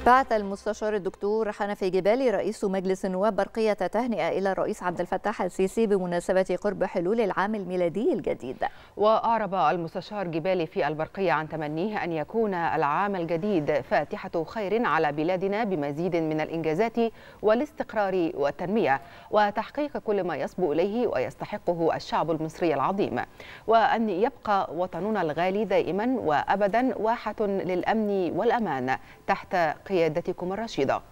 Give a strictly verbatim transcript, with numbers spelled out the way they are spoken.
بعث المستشار الدكتور حنفي جبالي رئيس مجلس النواب برقية تهنئة إلى الرئيس عبد الفتاح السيسي بمناسبة قرب حلول العام الميلادي الجديد. وأعرب المستشار جبالي في البرقية عن تمنيه أن يكون العام الجديد فاتحة خير على بلادنا بمزيد من الإنجازات والاستقرار والتنمية وتحقيق كل ما يصبو إليه ويستحقه الشعب المصري العظيم، وأن يبقى وطننا الغالي دائما وأبدا واحة للأمن والأمان تحت قيادتكم الرشيدة.